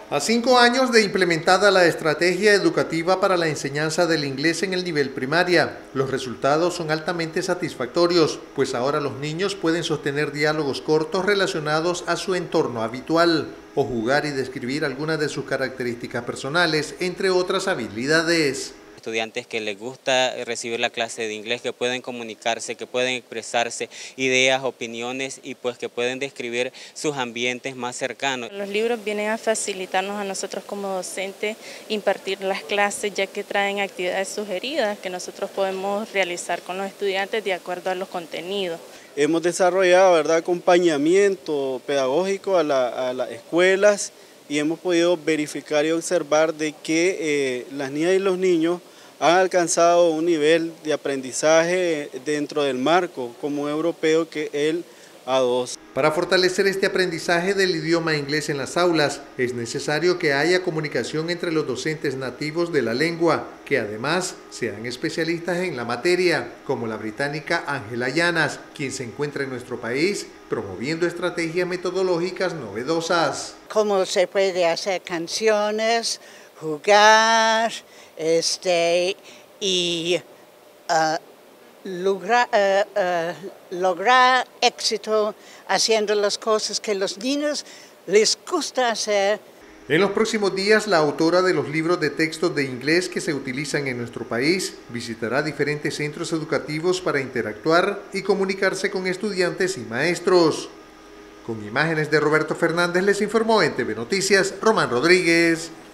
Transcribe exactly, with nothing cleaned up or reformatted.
A cinco años de implementada la estrategia educativa para la enseñanza del inglés en el nivel primaria, los resultados son altamente satisfactorios, pues ahora los niños pueden sostener diálogos cortos relacionados a su entorno habitual, o jugar y describir algunas de sus características personales, entre otras habilidades. Estudiantes que les gusta recibir la clase de inglés, que pueden comunicarse, que pueden expresarse ideas, opiniones y pues que pueden describir sus ambientes más cercanos. Los libros vienen a facilitarnos a nosotros como docentes impartir las clases, ya que traen actividades sugeridas que nosotros podemos realizar con los estudiantes de acuerdo a los contenidos. Hemos desarrollado, ¿verdad?, acompañamiento pedagógico a, la, a las escuelas y hemos podido verificar y observar de que eh, las niñas y los niños han alcanzado un nivel de aprendizaje dentro del marco común europeo que es el A dos. Para fortalecer este aprendizaje del idioma inglés en las aulas, es necesario que haya comunicación entre los docentes nativos de la lengua, que además sean especialistas en la materia, como la británica Ángela Llanas, quien se encuentra en nuestro país promoviendo estrategias metodológicas novedosas. Cómo se puede hacer canciones, jugar, este, y uh, lograr, uh, uh, lograr éxito haciendo las cosas que los niños les gusta hacer. En los próximos días, la autora de los libros de textos de inglés que se utilizan en nuestro país visitará diferentes centros educativos para interactuar y comunicarse con estudiantes y maestros. Con imágenes de Roberto Fernández les informó en T V Noticias Román Rodríguez.